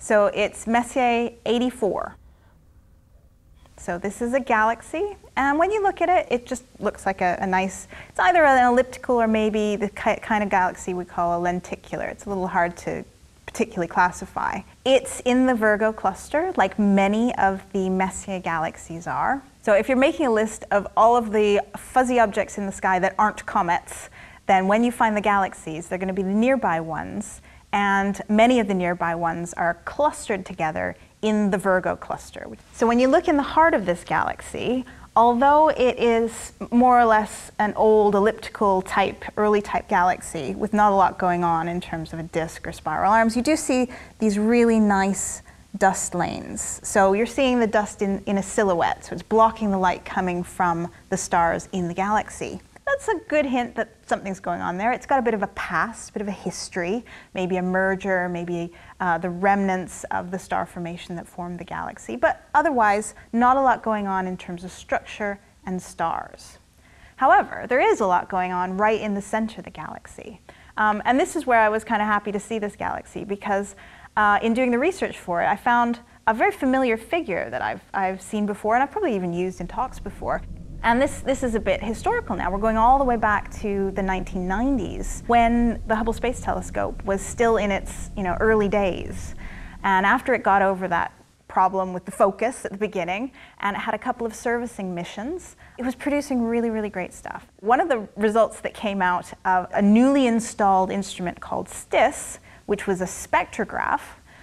So it's Messier 84. So this is a galaxy, and when you look at it, it just looks like a nice, it's either an elliptical or maybe the kind of galaxy we call a lenticular. It's a little hard to particularly classify. It's in the Virgo cluster, like many of the Messier galaxies are. So if you're making a list of all of the fuzzy objects in the sky that aren't comets, then when you find the galaxies, they're going to be the nearby ones, and many of the nearby ones are clustered together in the Virgo cluster. So when you look in the heart of this galaxy, although it is more or less an old elliptical type, early type galaxy with not a lot going on in terms of a disk or spiral arms, you do see these really nice dust lanes. So you're seeing the dust in a silhouette, so it's blocking the light coming from the stars in the galaxy. That's a good hint that something's going on there. It's got a bit of a past, a bit of a history, maybe a merger, maybe the remnants of the star formation that formed the galaxy, but otherwise not a lot going on in terms of structure and stars. However, there is a lot going on right in the center of the galaxy. And this is where I was kind of happy to see this galaxy, because in doing the research for it, I found a very familiar figure that I've seen before, and I've probably even used in talks before. And this is a bit historical now. We're going all the way back to the 1990s, when the Hubble Space Telescope was still in its early days. And after it got over that problem with the focus at the beginning, and it had a couple of servicing missions, it was producing really, really great stuff. One of the results that came out of a newly installed instrument called STIS, which was a spectrograph,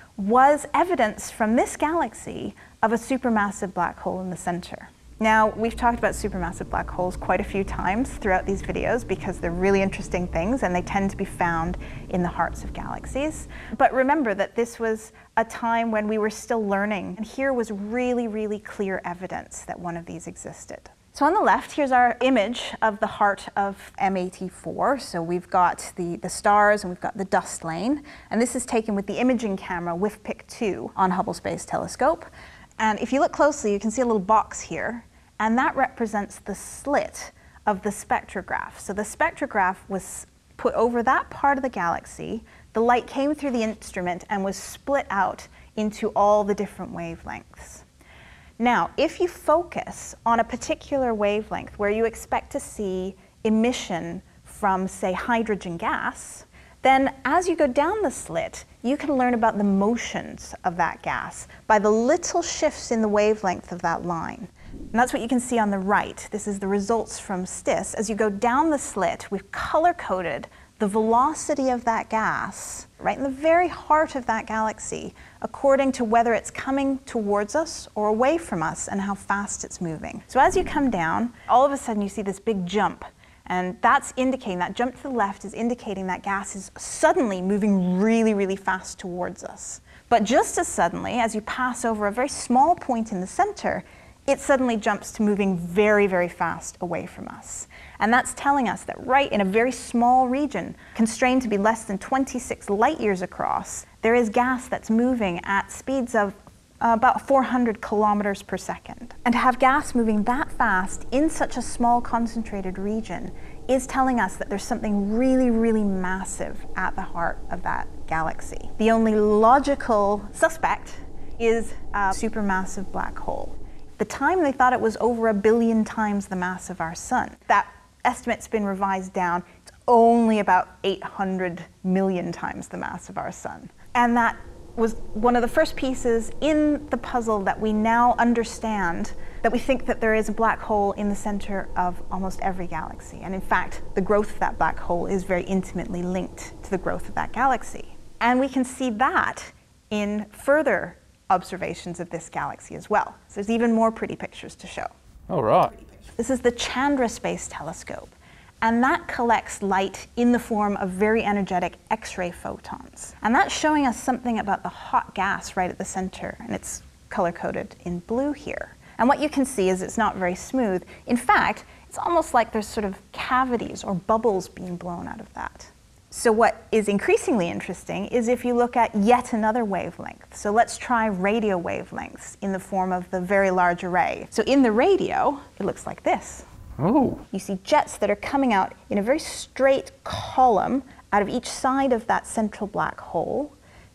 was evidence from this galaxy of a supermassive black hole in the center. Now, we've talked about supermassive black holes quite a few times throughout these videos because they're really interesting things and they tend to be found in the hearts of galaxies. But remember that this was a time when we were still learning, and here was really, really clear evidence that one of these existed. So on the left, here's our image of the heart of M84. So we've got the stars and we've got the dust lane, and this is taken with the imaging camera WIFPIC 2 on Hubble Space Telescope. And if you look closely, you can see a little box here, and that represents the slit of the spectrograph. So the spectrograph was put over that part of the galaxy, the light came through the instrument and was split out into all the different wavelengths. Now, if you focus on a particular wavelength where you expect to see emission from, say, hydrogen gas, then as you go down the slit, you can learn about the motions of that gas by the little shifts in the wavelength of that line. And that's what you can see on the right. This is the results from STIS. As you go down the slit, we've color-coded the velocity of that gas right in the very heart of that galaxy, according to whether it's coming towards us or away from us and how fast it's moving. So as you come down, all of a sudden you see this big jump. And that's indicating, that jump to the left is indicating that gas is suddenly moving really, really fast towards us. But just as suddenly, as you pass over a very small point in the center, it suddenly jumps to moving very, very fast away from us. And that's telling us that right in a very small region, constrained to be less than 26 light years across, there is gas that's moving at speeds of about 400 kilometers per second. And to have gas moving that fast in such a small concentrated region is telling us that there's something really, really massive at the heart of that galaxy. The only logical suspect is a supermassive black hole. At the time they thought it was over 1 billion times the mass of our sun. That estimate's been revised down. It's only about 800 million times the mass of our sun. And that was one of the first pieces in the puzzle that we now understand, that we think that there is a black hole in the center of almost every galaxy. And in fact, the growth of that black hole is very intimately linked to the growth of that galaxy. And we can see that in further observations of this galaxy as well. So there's even more pretty pictures to show. All right. This is the Chandra Space Telescope. And that collects light in the form of very energetic X-ray photons. And that's showing us something about the hot gas right at the center, and it's color-coded in blue here. And what you can see is it's not very smooth. In fact, it's almost like there's sort of cavities or bubbles being blown out of that. So what is increasingly interesting is if you look at yet another wavelength. So let's try radio wavelengths in the form of the Very Large Array. So in the radio, it looks like this. Oh. You see jets that are coming out in a very straight column out of each side of that central black hole.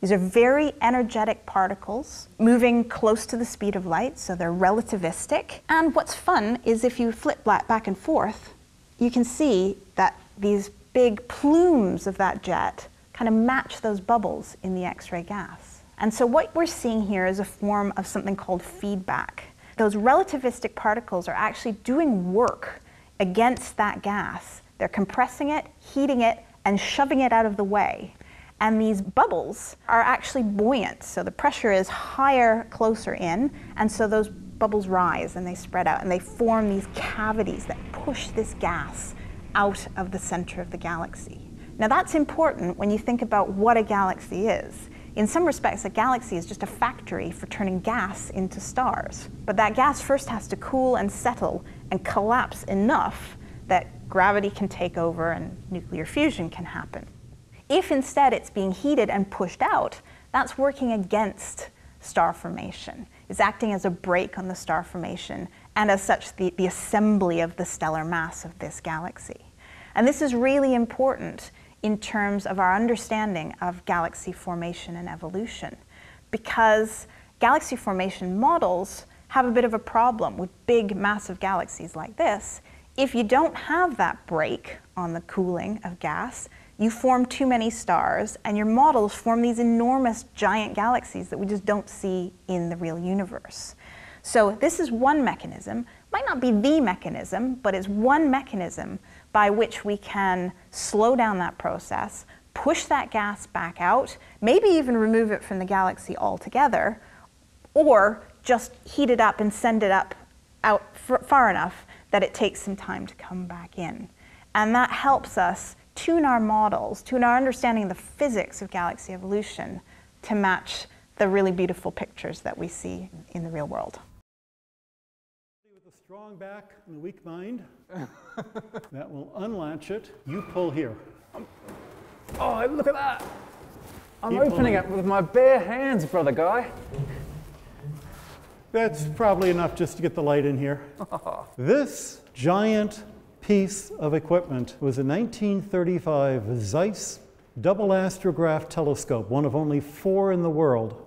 These are very energetic particles moving close to the speed of light, so they're relativistic. And what's fun is if you flip back and forth, you can see that these big plumes of that jet kind of match those bubbles in the X-ray gas. And so what we're seeing here is a form of something called feedback. Those relativistic particles are actually doing work against that gas. They're compressing it, heating it, and shoving it out of the way. And these bubbles are actually buoyant, so the pressure is higher closer in, and so those bubbles rise and they spread out and they form these cavities that push this gas out of the center of the galaxy. Now that's important when you think about what a galaxy is. In some respects, a galaxy is just a factory for turning gas into stars. But that gas first has to cool and settle and collapse enough that gravity can take over and nuclear fusion can happen. If instead it's being heated and pushed out, that's working against star formation. It's acting as a brake on the star formation, and as such, the assembly of the stellar mass of this galaxy. And this is really important in terms of our understanding of galaxy formation and evolution, because galaxy formation models have a bit of a problem with big, massive galaxies like this. If you don't have that brake on the cooling of gas, you form too many stars, and your models form these enormous giant galaxies that we just don't see in the real universe. So this is one mechanism, might not be the mechanism, but it's one mechanism by which we can slow down that process, push that gas back out, maybe even remove it from the galaxy altogether, or just heat it up and send it up out far enough that it takes some time to come back in. And that helps us tune our models, tune our understanding of the physics of galaxy evolution to match the really beautiful pictures that we see in the real world. With a strong back and a weak mind, that will unlatch it. You pull here. Oh, look at that! I'm opening it with my bare hands, brother guy. That's probably enough just to get the light in here. This giant piece of equipment was a 1935 Zeiss double astrograph telescope, one of only 4 in the world.